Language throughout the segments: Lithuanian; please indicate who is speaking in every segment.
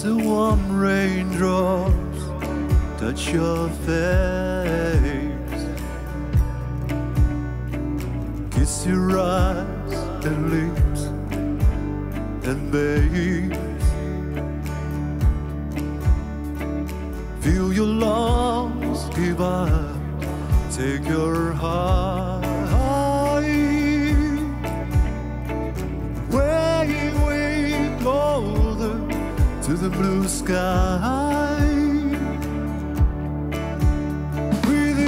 Speaker 1: the warm raindrops touch your face, kiss your eyes and lips and babes, feel your lungs give up, take your heart way closer to the blue sky. Breathe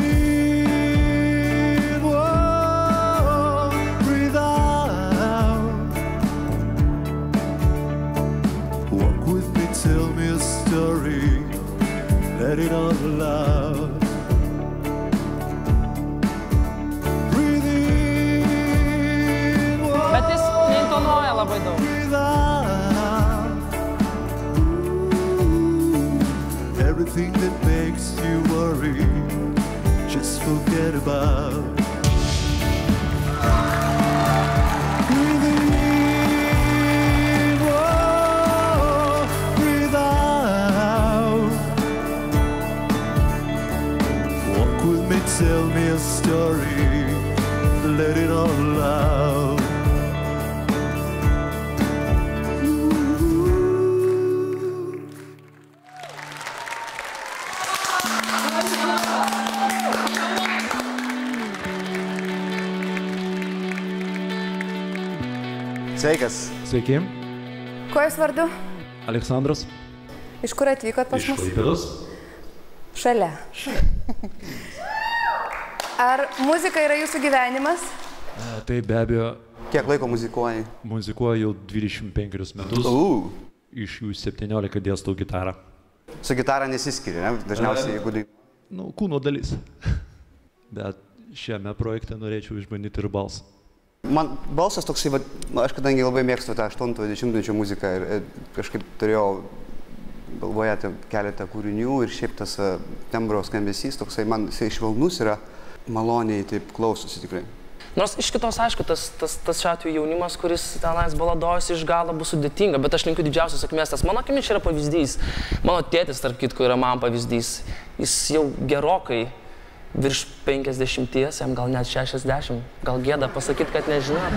Speaker 1: in, whoa, breathe out. Walk with me, tell me a story, let it out loud. Breathe in, whoa,
Speaker 2: bet jis neintonuoja labai daug.
Speaker 1: Everything that makes you worry, just forget about. Breathe in, whoa, breathe out. Walk with me, tell me a story, let it all out.
Speaker 3: Sveikas.
Speaker 4: Sveiki.
Speaker 5: Kuo jūs vardu?
Speaker 4: Aleksandras.
Speaker 5: Iš kur atvykot pas mus?
Speaker 4: Iš Klaipėdos.
Speaker 5: Šalia. Ar muzika yra jūsų gyvenimas?
Speaker 4: Tai be abejo.
Speaker 3: Kiek laiko muzikuoji?
Speaker 4: Muzikuoju jau 25 metus. Iš jų 17 dėstau gitarą.
Speaker 3: Su gitara nesiskiri, ne? Dažniausiai įgūdai.
Speaker 4: Nu, kūno dalis. Bet šiame projekte norėčiau išbandyti ir balsą.
Speaker 3: Man balsas toksai, aš kadangi labai mėgstu tą 80-mečio muziką ir kažkaip turėjau galvoje keletą kūrinių ir šiaip tas tembro skambesys toksai, man jisai švelnus yra, maloniai taip klausosi tikrai.
Speaker 2: Nors iš kitos, aišku, tas šiuo atveju jaunimas, kuris tenais baladojasi iš galo, bus sudėtinga, bet aš linkiu didžiausios sėkmės. Tas mano akimis yra pavyzdys. Mano tėtis, tarp kitko, yra man pavyzdys. Jis jau gerokai virš 50, jam gal net 60, gal gėda pasakyti, kad nežinot.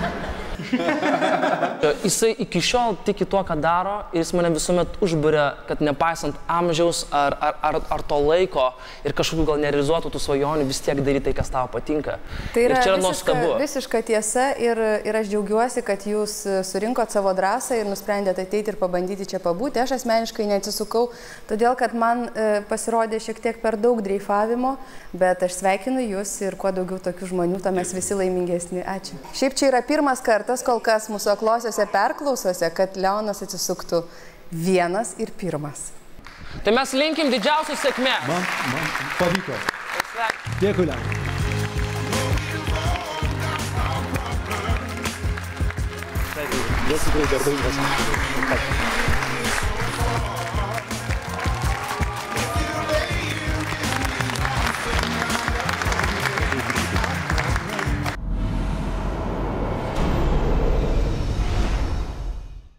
Speaker 2: Jisai iki šiol tiki tuo, ką daro ir jis mane visuomet užburia, kad nepaisant amžiaus ar to laiko ir kažkokių gal nerealizuotų tų svajonių, vis tiek daryti tai, kas tau patinka.
Speaker 5: Tai yra
Speaker 2: nuostabu.
Speaker 5: Visiška tiesa ir aš džiaugiuosi, kad jūs surinkot savo drąsą ir nusprendėte ateiti ir pabandyti čia pabūti. Aš asmeniškai neatsisukau, todėl kad man pasirodė šiek tiek per daug dreifavimo, bet aš sveikinu jūs ir kuo daugiau tokių žmonių, to mes visi laimingesni. Ačiū. Šiaip čia yra pirmas kartas kol kas mūsų aklosiuose perklausose, kad Leonas atsisuktų vienas ir pirmas.
Speaker 2: Tai mes linkim didžiausios sėkmės.
Speaker 4: Man pavyko. Dėkui, Leonai. Dėkui, dar daug.